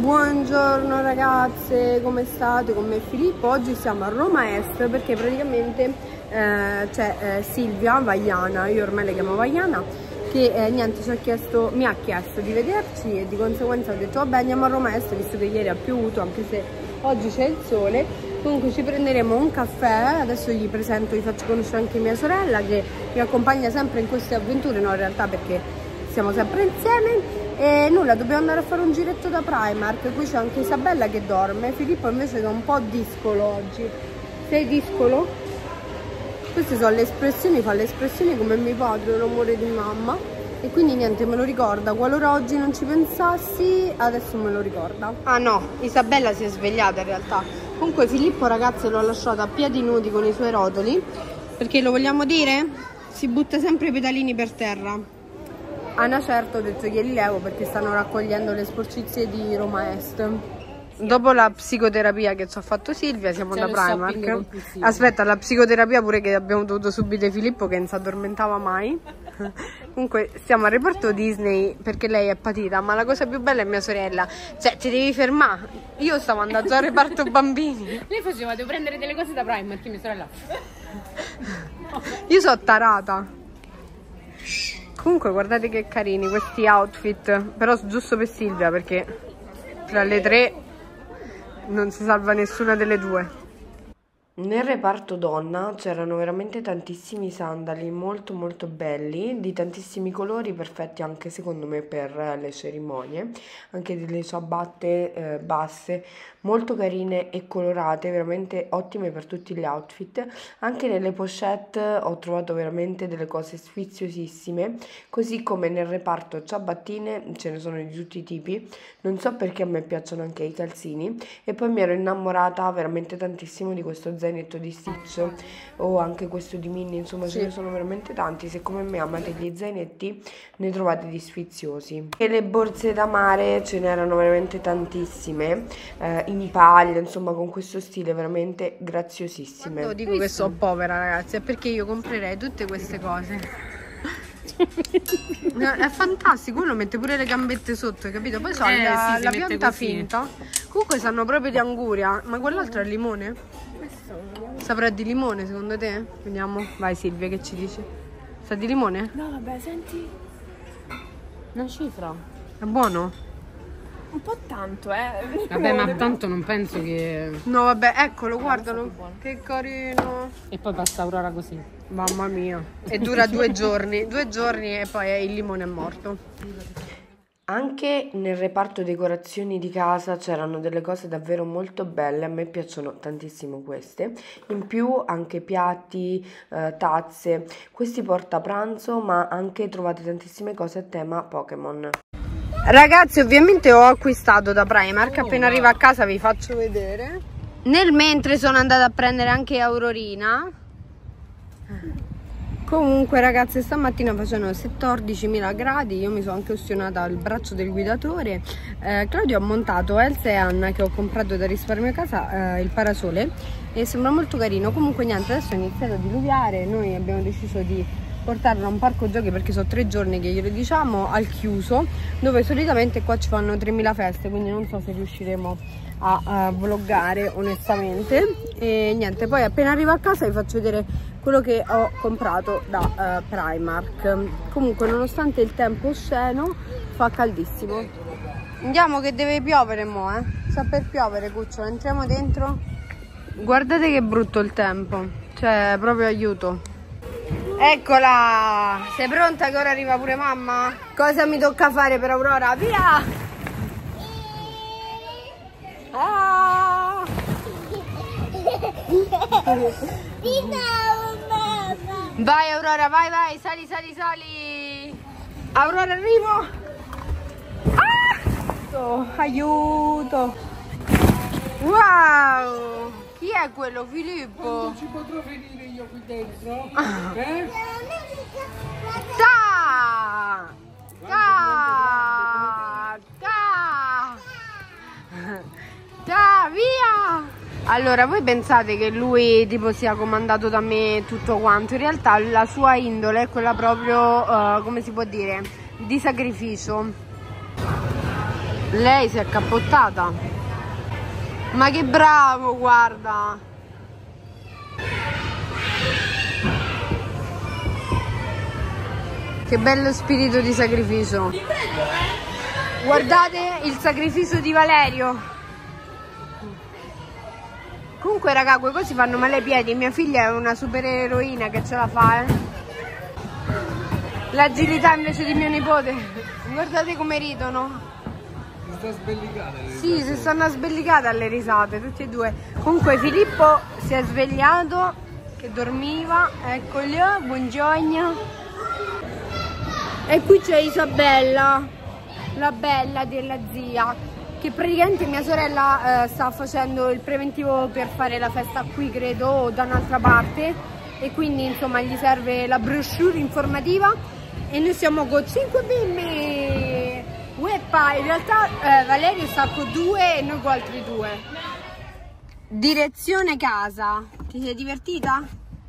Buongiorno ragazze, come state? Con me e Filippo. Oggi siamo a Roma Est perché praticamente c'è Silvia Vaiana, io ormai la chiamo Vaiana, che niente mi ha chiesto di vederci e di conseguenza ho detto vabbè andiamo a Roma Est visto che ieri ha piovuto, anche se oggi c'è il sole. Comunque ci prenderemo un caffè, adesso gli presento, vi faccio conoscere anche mia sorella che mi accompagna sempre in queste avventure, no in realtà perché siamo sempre insieme. E nulla, dobbiamo andare a fare un giretto da Primark. Qui c'è anche Isabella che dorme, Filippo invece è un po' discolo oggi. Sei discolo? Queste sono le espressioni, fa le espressioni come mio padre, l'amore di mamma. E quindi niente, me lo ricorda, qualora oggi non ci pensassi, adesso me lo ricorda. Ah no, Isabella si è svegliata in realtà. Comunque Filippo ragazze l'ho lasciato a piedi nudi con i suoi rotoli, perché lo vogliamo dire? Si butta sempre i pedalini per terra. Anna certo ho detto glieli levo perché stanno raccogliendo le sporcizie di Roma Est. Dopo la psicoterapia che ci ha fatto Silvia siamo da Primark. Aspetta, la psicoterapia pure che abbiamo dovuto subire Filippo che non si addormentava mai. Comunque stiamo al reparto Disney perché lei è patita, ma la cosa più bella è mia sorella. Cioè ti devi fermare. Io stavo andando al reparto bambini. Lei faceva, devo prendere delle cose da Primark, mia sorella. Io sono tarata. Comunque guardate che carini questi outfit, però giusto per Silvia perché tra le tre non si salva nessuna delle due. Nel reparto donna c'erano veramente tantissimi sandali molto belli, di tantissimi colori, perfetti anche secondo me per le cerimonie, anche delle ciabatte basse, molto carine e colorate, veramente ottime per tutti gli outfit. Anche nelle pochette ho trovato veramente delle cose sfiziosissime, così come nel reparto ciabattine ce ne sono di tutti i tipi, non so perché a me piacciono anche i calzini, e poi mi ero innamorata veramente tantissimo di questo zainetto di Stitch o anche questo di Minnie, insomma ce ne sono veramente tanti. Se come me amate gli zainetti ne trovate di sfiziosi. E le borse da mare ce n'erano veramente tantissime, in paglia, insomma con questo stile veramente graziosissime. Quando dico che sono povera ragazzi è perché io comprerei tutte queste cose. No, è fantastico, uno mette pure le gambette sotto, hai capito? Poi c'ho la pianta finta. Comunque sanno proprio di anguria. Ma quell'altro è limone? Saprà di limone secondo te? Vediamo. Vai Silvia, che ci dici? Sa di limone? No vabbè, senti una cifra. È buono? Un po' tanto, Vabbè, ma tanto non penso che... No vabbè, eccolo, guardalo. Che carino. E poi passa Aurora così. Mamma mia. E dura 2 giorni. 2 giorni e poi il limone è morto. Anche nel reparto decorazioni di casa c'erano delle cose davvero molto belle, a me piacciono tantissimo queste. In più anche piatti, tazze, questi porta pranzo, ma anche trovate tantissime cose a tema Pokémon. Ragazzi, ovviamente ho acquistato da Primark, appena arrivo a casa vi faccio vedere. Nel mentre sono andata a prendere anche Aurorina. Comunque ragazze, stamattina facevano 14.000 gradi, io mi sono anche ustionata al braccio del guidatore. Claudio ha montato Elsa e Anna, che ho comprato da Risparmio Casa, il parasole e sembra molto carino. Comunque niente, adesso è iniziato a diluviare, noi abbiamo deciso di portarlo a un parco giochi perché sono 3 giorni che glielo diciamo, al chiuso, dove solitamente qua ci fanno 3.000 feste, quindi non so se riusciremo a vloggare onestamente. E niente, poi appena arrivo a casa vi faccio vedere quello che ho comprato da Primark. Comunque nonostante il tempo osceno fa caldissimo. Andiamo che deve piovere mo, sta per piovere cucciolo, entriamo dentro. Guardate che brutto il tempo, cioè proprio aiuto. Eccola, sei pronta che ora arriva pure mamma? Cosa mi tocca fare per Aurora? Via! Ah! Vai Aurora, vai, sali. Aurora, arrivo. Ah! Aiuto. Wow! Chi è quello, Filippo? Non ci potrò venire io qui dentro? Via! Allora, voi pensate che lui tipo sia comandato da me tutto quanto? In realtà la sua indole è quella proprio, come si può dire, di sacrificio. Lei si è accappottata. Ma che bravo, guarda. Che bello spirito di sacrificio. Guardate il sacrificio di Valerio. Comunque raga, quei cosi fanno male ai piedi. Mia figlia è una supereroina che ce la fa, L'agilità invece di mio nipote. Guardate come ridono. Si sta sbellicata. Sì, si stanno sbellicate alle risate, tutti e due. Comunque Filippo si è svegliato, che dormiva. Eccolo, buongiorno. E qui c'è Isabella, la bella della zia, che praticamente mia sorella sta facendo il preventivo per fare la festa qui, credo, o da un'altra parte, e quindi insomma gli serve la brochure informativa e noi siamo con 5 bimbi. Ueppa, in realtà Valerio sta con 2 e noi con altri 2. Direzione casa. Ti sei divertita?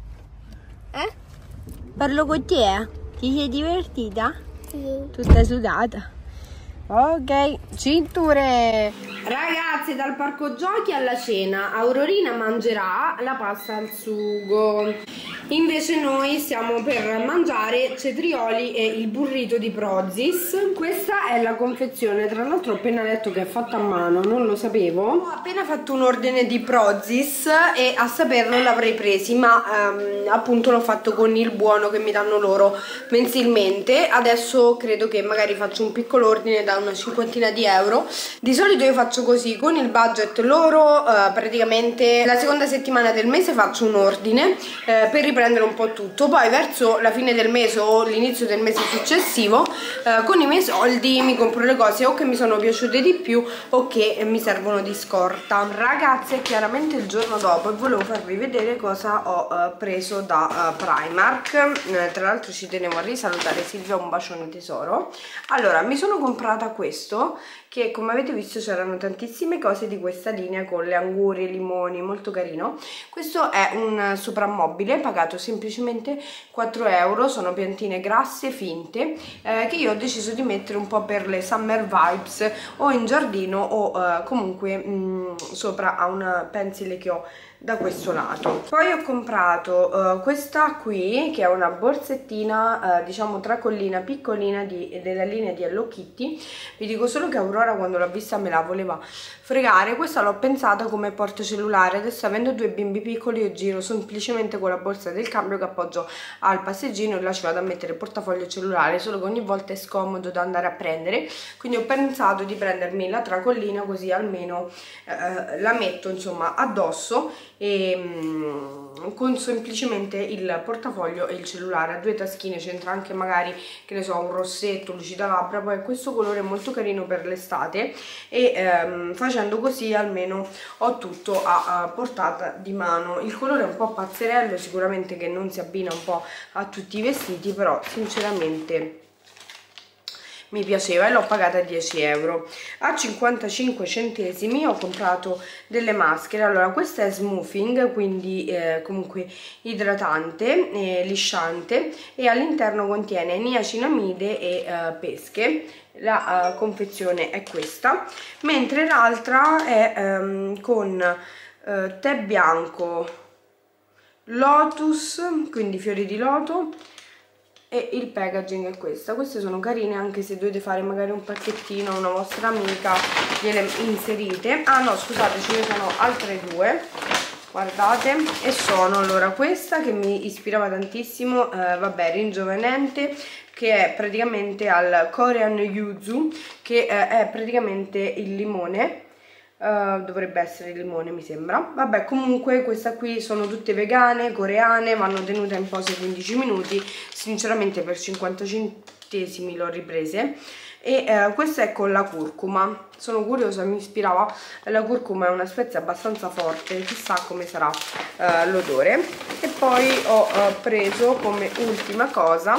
Parlo con te? Ti sei divertita? Sì. Tutta sudata. Ok, cinture. Ragazzi, dal parco giochi alla cena. Aurorina mangerà la pasta al sugo. Invece noi stiamo per mangiare cetrioli e il burrito di Prozis. Questa è la confezione. Tra l'altro ho appena letto che è fatta a mano, non lo sapevo. Ho appena fatto un ordine di Prozis e a saperlo l'avrei presi, ma appunto l'ho fatto con il buono che mi danno loro mensilmente. Adesso credo che magari faccio un piccolo ordine da una cinquantina di euro. Di solito io faccio così, con il budget loro praticamente la seconda settimana del mese faccio un ordine per riprendere un po' tutto, poi verso la fine del mese o l'inizio del mese successivo con i miei soldi mi compro le cose o che mi sono piaciute di più o che mi servono di scorta. Ragazzi, è chiaramente il giorno dopo e volevo farvi vedere cosa ho preso da Primark. Tra l'altro ci tenevo a risalutare Silvia, un bacione tesoro. Allora, mi sono comprata questo, che come avete visto c'erano tantissime cose di questa linea con le angurie, i limoni, molto carino. Questo è un soprammobile pagato semplicemente 4 euro, sono piantine grasse finte che io ho deciso di mettere un po' per le summer vibes o in giardino o comunque sopra a una pensile che ho da questo lato. Poi ho comprato questa qui, che è una borsettina diciamo tracollina piccolina della linea di Hello Kitty. Vi dico solo che Aurora quando l'ha vista me la voleva fregare. Questa l'ho pensata come portacellulare. Adesso, avendo 2 bimbi piccoli, io giro semplicemente con la borsa del cambio che appoggio al passeggino e là ci vado a mettere il portafoglio cellulare, solo che ogni volta è scomodo da andare a prendere, quindi ho pensato di prendermi la tracollina, così almeno la metto insomma addosso e con semplicemente il portafoglio e il cellulare. A 2 taschine, c'entra anche magari, che ne so, un rossetto, lucida labbra. Poi questo colore è molto carino per l'estate e facendo così almeno ho tutto a portata di mano. Il colore è un po' pazzerello, sicuramente che non si abbina un po' a tutti i vestiti, però sinceramente mi piaceva e l'ho pagata a 10 euro. A 55 centesimi ho comprato delle maschere. Allora, questa è smoothing, quindi comunque idratante, lisciante, e all'interno contiene niacinamide e pesche. La confezione è questa, mentre l'altra è con tè bianco, lotus, quindi fiori di loto, e il packaging è questa. Queste sono carine, anche se dovete fare magari un pacchettino a una vostra amica, gliele inserite. Ah no, scusate, ce ne sono altre 2, guardate, e sono allora questa che mi ispirava tantissimo, vabbè, ringiovanente, che è praticamente al Korean Yuzu, che è praticamente il limone. Dovrebbe essere il limone, mi sembra. Vabbè, comunque questa qui sono tutte vegane, coreane, vanno tenute in posa 15 minuti. Sinceramente per 50 centesimi l'ho riprese. E questa è con la curcuma. Sono curiosa, mi ispirava. La curcuma è una spezia abbastanza forte, chissà come sarà l'odore. E poi ho preso come ultima cosa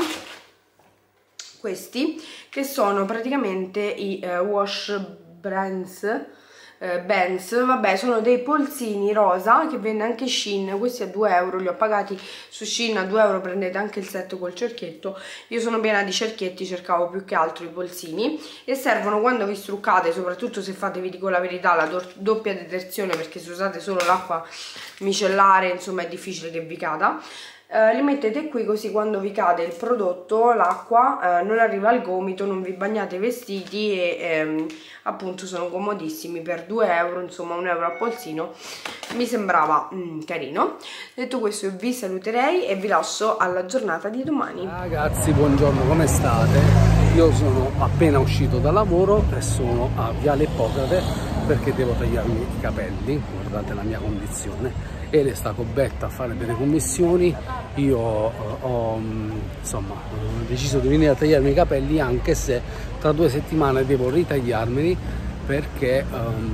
questi, che sono praticamente i wash brands Benz, vabbè, sono dei polsini rosa che vende anche Shein, questi a 2 euro, li ho pagati su Shein a 2 euro, prendete anche il set col cerchietto. Io sono piena di cerchietti, cercavo più che altro i polsini e servono quando vi struccate, soprattutto se fate, vi dico la verità, la doppia detersione, perché se usate solo l'acqua micellare, insomma, è difficile che vi cada. Li mettete qui, così quando vi cade il prodotto, l'acqua non arriva al gomito, non vi bagnate i vestiti e appunto sono comodissimi per 2 euro, insomma 1 euro a polsino, mi sembrava carino. Detto questo, io vi saluterei e vi lascio alla giornata di domani. Ragazzi, buongiorno, come state? Io sono appena uscito da lavoro e sono a Viale Ippocrate perché devo tagliarmi i capelli, guardate la mia condizione. Ele sta con Betta a fare delle commissioni, io ho deciso di venire a tagliarmi i capelli, anche se tra 2 settimane devo ritagliarmeli perché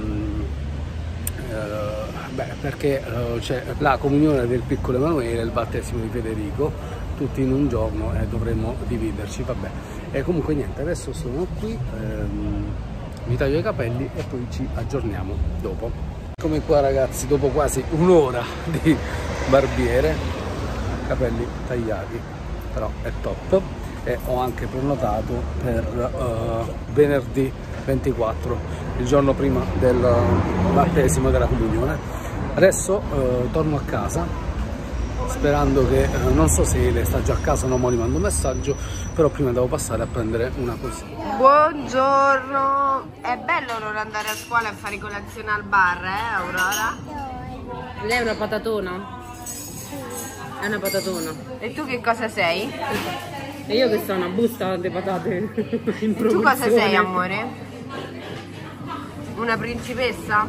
c'è la comunione del piccolo Emanuele, il battesimo di Federico, tutti in un giorno e dovremmo dividerci, vabbè. E comunque niente, adesso sono qui, mi taglio i capelli e poi ci aggiorniamo dopo. Eccomi qua ragazzi, dopo quasi un'ora di barbiere, capelli tagliati, però è top. E ho anche prenotato per venerdì 24, il giorno prima del battesimo della comunione. Adesso torno a casa, sperando che, non so se Ele sta già a casa o no, ma gli mando un messaggio, però prima devo passare a prendere una cosina. Buongiorno, è bello non andare a scuola e fare colazione al bar, Aurora? Lei è una patatona? È una patatona. E tu che cosa sei? E io che sono una busta di patate in E tu cosa sei, proporzione. amore? Una principessa?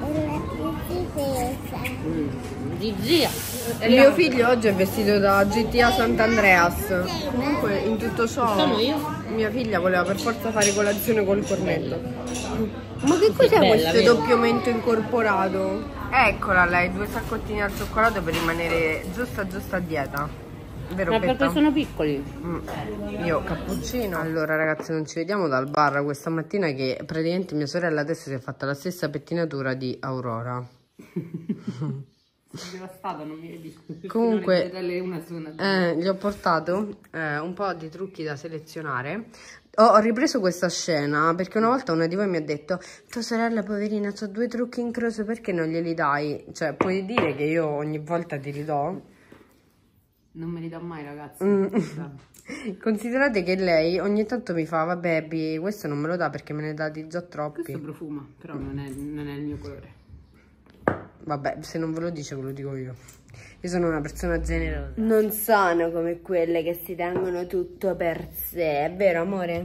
Di zia. Il mio figlio oggi è vestito da GTA Sant'Andreas. Comunque in tutto ciò Sono io? mia figlia voleva per forza fare colazione col cornetto. Ma che cos'è bella, questo vero? doppio mento incorporato? Eccola lei, 2 saccottini al cioccolato per rimanere giusta a dieta. Vero, Ma Betta? perché sono piccoli? Io cappuccino. Allora ragazzi, non ci vediamo dal bar questa mattina, che praticamente mia sorella adesso si è fatta la stessa pettinatura di Aurora. Sono devastata, non mi vedi. Comunque Una gli ho portato un po' di trucchi da selezionare. Ho ripreso questa scena perché una volta una di voi mi ha detto: tua sorella poverina c'ha 2 trucchi in croce, perché non glieli dai? Cioè, puoi dire che io ogni volta ti ridò? Non me li dà mai, ragazzi. Considerate che lei ogni tanto mi fa: vabbè Bi, questo non me lo dà perché me ne dati già troppi. Questo profuma, però non è il mio colore. Vabbè, se non ve lo dice ve lo dico io. Io sono una persona generosa. Non sono come quelle che si tengono tutto per sé, è vero amore?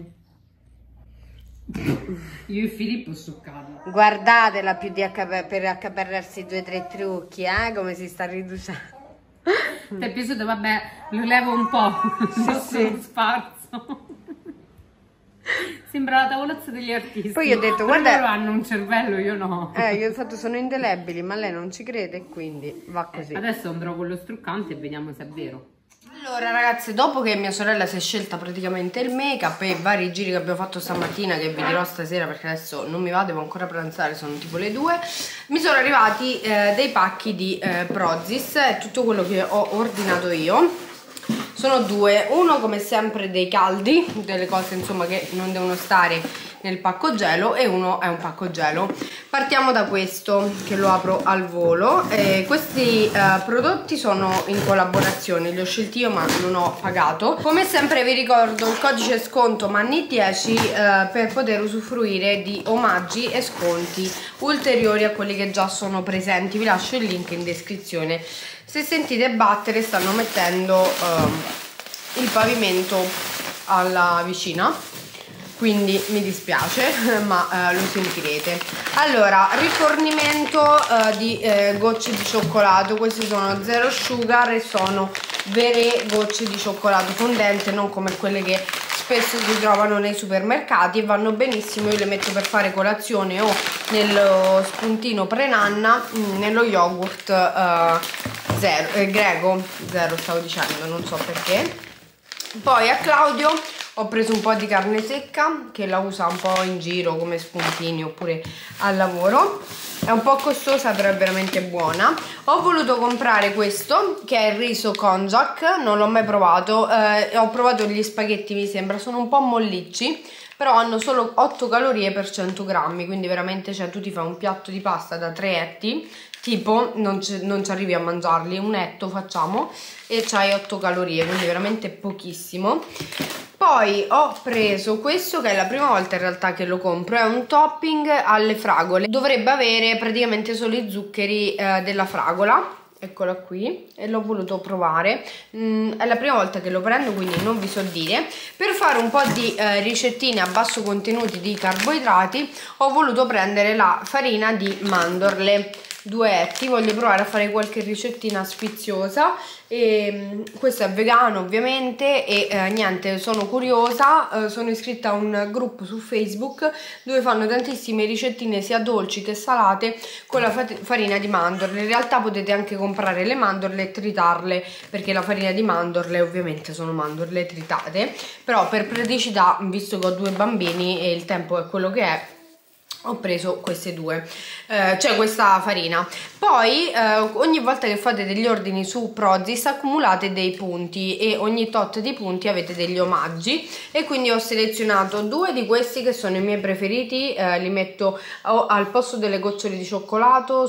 Io e Filippo succati. Guardatela più per accaparrarsi 2 o 3 trucchi, come si sta riducendo. Ti è piaciuto? Vabbè, lo levo un po'. Sì. Sparso. Sembra la tavolozza degli artisti. Poi io ho detto, però guarda, loro hanno un cervello, io no. io ho fatto sono indelebili, ma lei non ci crede e quindi va così. Adesso andrò con lo struccante e vediamo se è vero. Allora ragazze, dopo che mia sorella si è scelta praticamente il make up e i vari giri che abbiamo fatto stamattina, che vi dirò stasera perché adesso non mi va, devo ancora pranzare, sono tipo le 2, mi sono arrivati dei pacchi di Prozis, è tutto quello che ho ordinato io. Sono 2, uno come sempre dei caldi, delle cose insomma che non devono stare nel pacco gelo, e uno è un pacco gelo. Partiamo da questo che lo apro al volo. Questi prodotti sono in collaborazione, li ho scelti io ma non ho pagato. Come sempre vi ricordo il codice sconto Manni10 per poter usufruire di omaggi e sconti ulteriori a quelli che già sono presenti. Vi lascio il link in descrizione. Se sentite battere, stanno mettendo il pavimento alla vicina, quindi mi dispiace, ma lo sentirete. Allora, rifornimento di gocce di cioccolato. Queste sono zero sugar e sono vere gocce di cioccolato fondente, non come quelle che spesso si trovano nei supermercati, e vanno benissimo. Io le metto per fare colazione o nello spuntino pre-nanna, nello yogurt greco, zero stavo dicendo, non so perché. Poi a Claudio Ho preso un po' di carne secca che la usa un po' in giro come spuntini oppure al lavoro. È un po' costosa però è veramente buona. Ho voluto comprare questo che è il riso konjac, non l'ho mai provato, ho provato gli spaghetti, mi sembra, sono un po' mollicci, però hanno solo 8 calorie per 100 grammi, quindi veramente, cioè, tu ti fai un piatto di pasta da 3 etti, tipo non ci arrivi a mangiarli, un etto facciamo, e c'hai 8 calorie, quindi veramente pochissimo. Poi ho preso questo che è la prima volta in realtà che lo compro, è un topping alle fragole, dovrebbe avere praticamente solo i zuccheri della fragola. Eccola qui, e l'ho voluto provare, è la prima volta che lo prendo, quindi non vi so dire. Per fare un po' di ricettine a basso contenuti di carboidrati ho voluto prendere la farina di mandorle, 2 etti, voglio provare a fare qualche ricettina sfiziosa. E questo è vegano ovviamente e niente, sono curiosa, sono iscritta a un gruppo su Facebook dove fanno tantissime ricettine sia dolci che salate con la farina di mandorle. In realtà potete anche comprare le mandorle e tritarle, perché la farina di mandorle ovviamente sono mandorle tritate, però per praticità, visto che ho 2 bambini e il tempo è quello che è, ho preso queste due, cioè questa farina. Poi ogni volta che fate degli ordini su Prozis accumulate dei punti e ogni tot di punti avete degli omaggi, e quindi ho selezionato 2 di questi che sono i miei preferiti, li metto al posto delle gocciole di cioccolato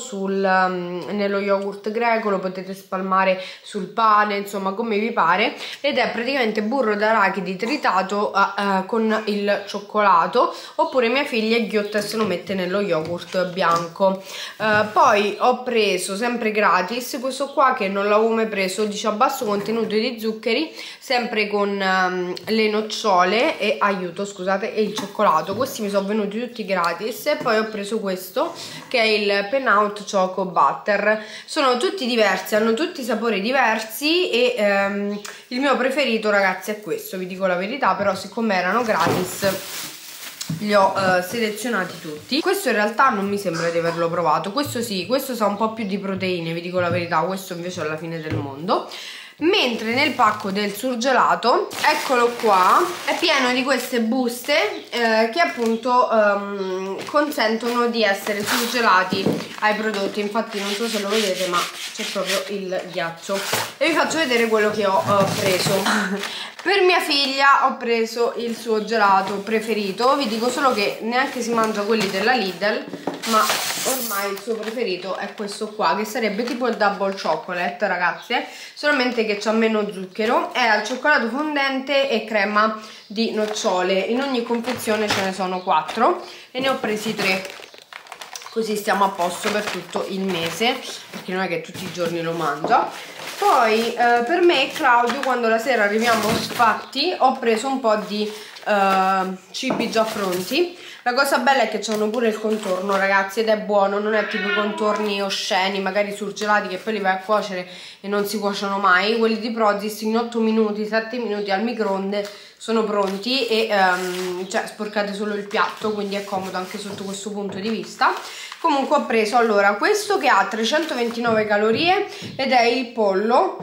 nello yogurt greco, lo potete spalmare sul pane, insomma come vi pare, ed è praticamente burro d'arachidi tritato con il cioccolato, oppure mia figlia ghiotta se lo mette nello yogurt bianco. Poi ho preso sempre gratis questo qua che non l'avevo mai preso, dice a basso contenuto di zuccheri, sempre con le nocciole e e il cioccolato. Questi mi sono venuti tutti gratis. E poi ho preso questo che è il Pen Out Choco Butter, sono tutti diversi, hanno tutti sapori diversi e il mio preferito, ragazzi, è questo, vi dico la verità, però siccome erano gratis li ho selezionati tutti. Questo in realtà non mi sembra di averlo provato, questo sì, questo sa un po' più di proteine, vi dico la verità, questo invece è alla fine del mondo. Mentre nel pacco del surgelato, eccolo qua, è pieno di queste buste che appunto consentono di essere surgelati ai prodotti. Infatti non so se lo vedete, ma c'è proprio il ghiaccio. E vi faccio vedere quello che ho preso. Per mia figlia ho preso il suo gelato preferito, vi dico solo che neanche si mangia quelli della Lidl, ma ormai il suo preferito è questo qua, che sarebbe tipo il double chocolate, ragazze, solamente che c'ha meno zucchero, è al cioccolato fondente e crema di nocciole. In ogni confezione ce ne sono 4 e ne ho presi 3, così stiamo a posto per tutto il mese, perché non è che tutti i giorni lo mangia. Poi per me e Claudio, quando la sera arriviamo sfatti, ho preso un po' di cibi già pronti. La cosa bella è che c'hanno pure il contorno, ragazzi, ed è buono, non è tipo i contorni osceni, magari surgelati, che poi li vai a cuocere e non si cuociono mai. Quelli di Prozis in 8 minuti, 7 minuti al microonde sono pronti e cioè sporcate solo il piatto, quindi è comodo anche sotto questo punto di vista. Comunque ho preso allora questo che ha 329 calorie ed è il pollo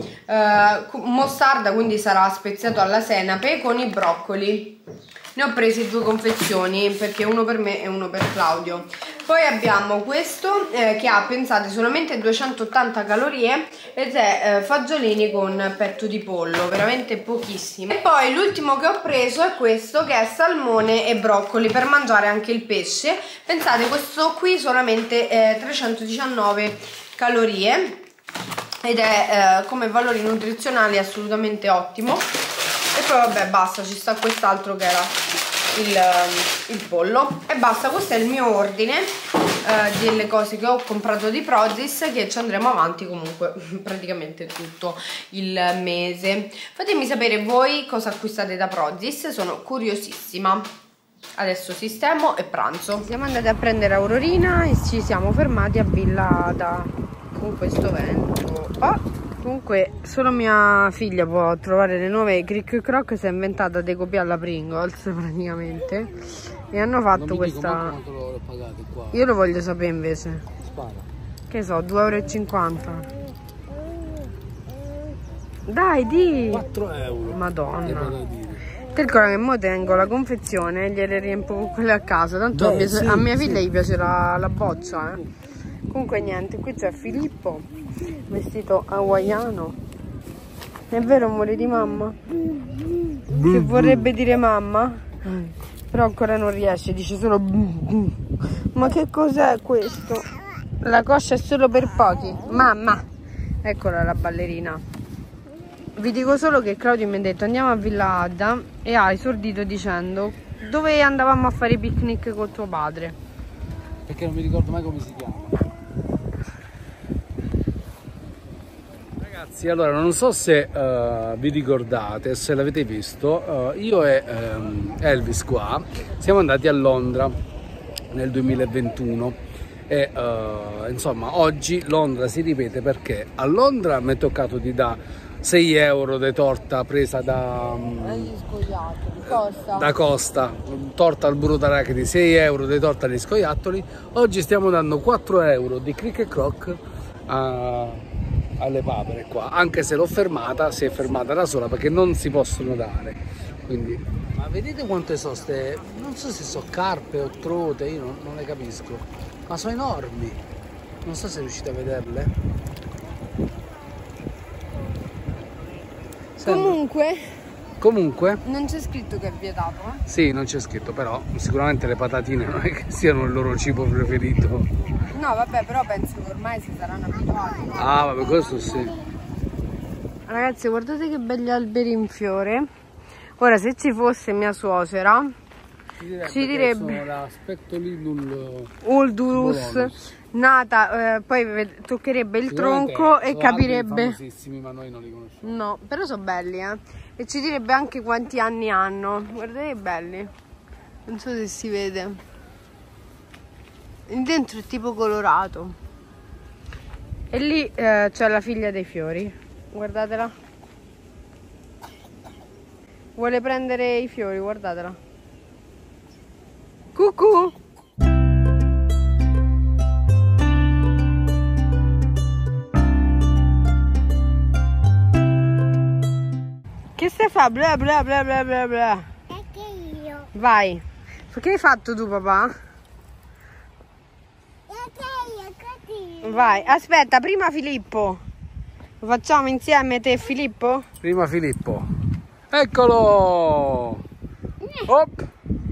mostarda, quindi sarà speziato alla senape con i broccoli. Ne ho presi 2 confezioni, perché uno per me e uno per Claudio. Poi abbiamo questo che ha, pensate, solamente 280 calorie ed è fagiolini con petto di pollo, veramente pochissimo. E poi l'ultimo che ho preso è questo che è salmone e broccoli per mangiare anche il pesce. Pensate, questo qui solamente 319 calorie ed è come valori nutrizionali assolutamente ottimo. E poi vabbè, basta, ci sta quest'altro che era il pollo e basta. Questo è il mio ordine delle cose che ho comprato di Prozis, che ci andremo avanti comunque praticamente tutto il mese. Fatemi sapere voi cosa acquistate da Prozis, sono curiosissima. Adesso sistemo e pranzo. Siamo andati a prendere Aurorina e ci siamo fermati a Villa Ada con questo vento. Comunque solo mia figlia può trovare le nuove Crick Croc, si è inventata di copiare la Pringles praticamente, e hanno fatto questa... Lo pagate qua. Io lo voglio sapere invece. Spara. Che so, 2,50 €. Dai, di! 4 €. Madonna. Calcola che mo tengo la confezione e gliele riempo con quelle a casa. Tanto Beh, sì, a mia figlia sì. gli piace la boccia, Comunque niente, qui c'è Filippo, vestito hawaiano. È vero, amore di mamma? Che vorrebbe dire mamma? Però ancora non riesce, dice solo ma che cos'è questo? La coscia è solo per pochi. Mamma! Eccola la ballerina. Vi dico solo che Claudio mi ha detto andiamo a Villa Adda e ha esordito dicendo dove andavamo a fare i picnic con tuo padre. Perché non mi ricordo mai come si chiama. Ragazzi, allora non so se vi ricordate, se l'avete visto, io e Elvis qua siamo andati a Londra nel 2021 e insomma oggi Londra si ripete perché a Londra mi è toccato di dare 6 euro di torta presa da Costa, torta al burro d'arachidi, 6 euro di torta agli scoiattoli. Oggi stiamo dando 4 euro di crick e croc alle papere qua, anche se l'ho fermata, si è fermata da sola perché non si possono dare. Quindi, ma vedete quante sono ste, non so se sono carpe o trote, io non le capisco, ma sono enormi, non so se riuscite a vederle. Comunque non c'è scritto che è vietato, sì, non c'è scritto, però sicuramente le patatine non è che siano il loro cibo preferito. No vabbè, però penso che ormai si saranno abituati. Ah vabbè, questo sì. Ragazzi, guardate che belli alberi in fiore. Ora se ci fosse mia suocera ci direbbe l'aspetto lì Uldurus nata, poi toccherebbe il tronco e capirebbe. Famosissimi, ma noi non li conosciamo. No, però sono belli, e ci direbbe anche quanti anni hanno. Guardate che belli, non so se si vede, dentro è tipo colorato e lì c'è la figlia dei fiori, guardatela, vuole prendere i fiori, guardatela. Cucù. Che stai a fare? Bla bla bla bla bla bla. Perché io? Vai. Che hai fatto tu, papà? Perché io così? Vai, aspetta, prima Filippo. Lo facciamo insieme te e Filippo? Prima Filippo. Eccolo! Hop!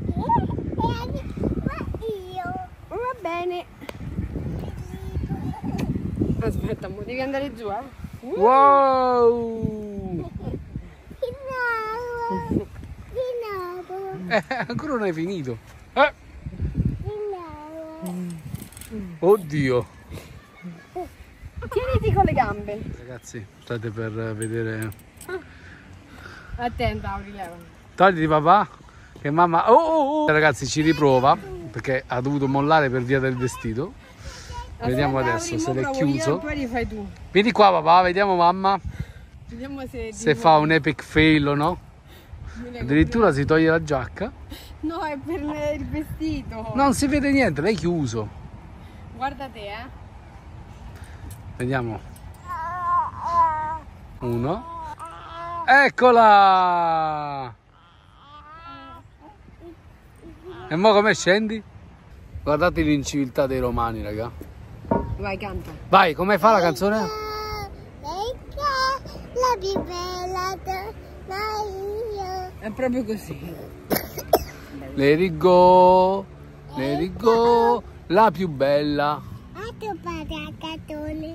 Io. Va bene. Aspetta, devi andare giù, Wow! Di nuovo. Ancora non hai finito. Di nuovo. Oddio. Tieniti con le gambe. Ragazzi, state per vedere. Attenta, Aurileva. Togliti papà, che mamma. Oh! Ragazzi, ci riprova perché ha dovuto mollare per via del vestito. Vediamo adesso se l'è chiuso. Poi rifai tu. Vieni qua papà, vediamo mamma Vediamo se fa un epic fail o no. Addirittura si toglie la giacca. No, è per il vestito. Non si vede niente, l'hai chiuso. Guarda te, Vediamo. 1. Eccola! E mo come scendi? Guardate l'inciviltà dei romani, raga. Vai, canta. Vai, come fa la canzone? La più bella io. È proprio così. Let it go, la più bella. A tuo padre a cartone.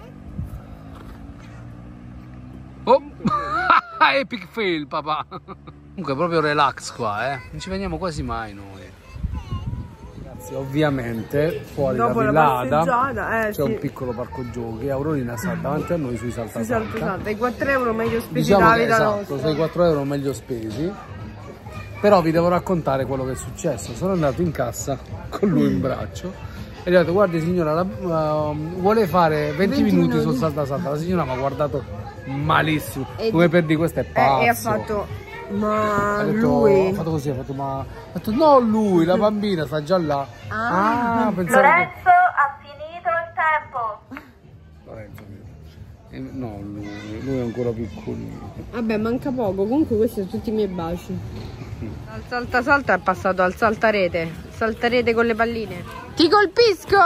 Oh, epic fail, papà. Comunque proprio relax qua, non ci veniamo quasi mai noi. Ragazzi, ovviamente fuori Dopo da la Villa Ada passeggiata, c'è sì. un piccolo parco giochi. Aurorina sta davanti a noi sui saltasalta. I 4 euro meglio spesi Diciamo dalla che vita esatto, nostra. sono i 4 euro meglio spesi. Però vi devo raccontare quello che è successo. Sono andato in cassa con lui in braccio e gli ho detto: guardi signora, vuole fare 20 minuti sul saltasalta. La signora mi ha guardato malissimo, come per dire questo è pazzo. E ha fatto, ma Ha detto, lui... ha fatto così, ha fatto ma... Ha detto no, lui, la bambina sta già là. Pensavo Lorenzo ha finito il tempo. Lorenzo, No, lui è ancora piccolino. Vabbè, manca poco, comunque questi sono tutti i miei baci. Dal salta salta è passato al saltarete. Saltarete con le palline. Ti colpisco!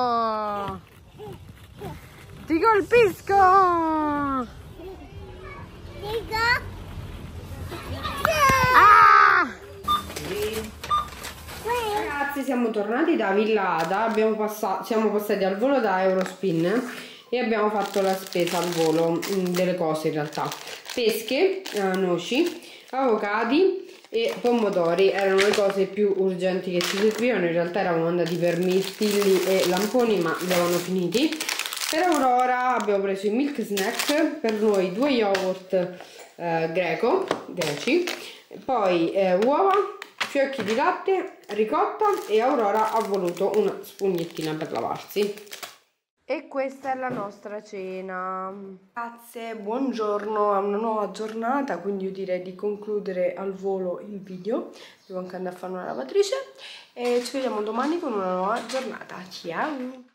Ti colpisco! Ah! Ragazzi, siamo tornati da Villa Ada, siamo passati al volo da Eurospin e abbiamo fatto la spesa al volo, delle cose in realtà. Pesche, noci, avocadi e pomodori erano le cose più urgenti che ci servivano. In realtà eravamo andati per mirtilli e lamponi, ma li avevano finiti. Per Aurora abbiamo preso i milk snack, per noi 2 yogurt greci, poi uova, fiocchi di latte, ricotta, e Aurora ha voluto una spugnettina per lavarsi. E questa è la nostra cena. Grazie, buongiorno, a una nuova giornata, quindi io direi di concludere al volo il video. Devo anche andare a fare una lavatrice e ci vediamo domani con una nuova giornata. Ciao!